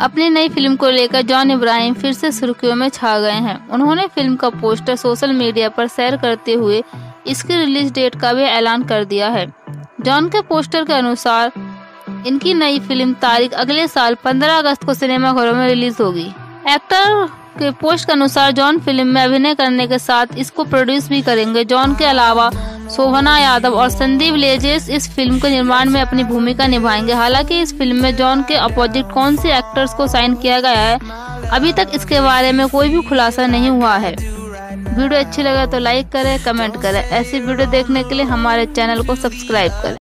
अपनी नई फिल्म को लेकर जॉन इब्राहिम फिर से सुर्खियों में छा गए हैं। उन्होंने फिल्म का पोस्टर सोशल मीडिया पर शेयर करते हुए इसकी रिलीज डेट का भी ऐलान कर दिया है। जॉन के पोस्टर के अनुसार इनकी नई फिल्म तारीख अगले साल 15 अगस्त को सिनेमाघरों में रिलीज होगी। एक्टर के पोस्ट के अनुसार जॉन फिल्म में अभिनय करने के साथ इसको प्रोड्यूस भी करेंगे। जॉन के अलावा शोभना यादव और संदीप लेजेस इस फिल्म के निर्माण में अपनी भूमिका निभाएंगे। हालांकि इस फिल्म में जॉन के अपोजिट कौन से एक्टर्स को साइन किया गया है, अभी तक इसके बारे में कोई भी खुलासा नहीं हुआ है। वीडियो अच्छी लगे तो लाइक करें, कमेंट करें। ऐसी वीडियो देखने के लिए हमारे चैनल को सब्सक्राइब करें।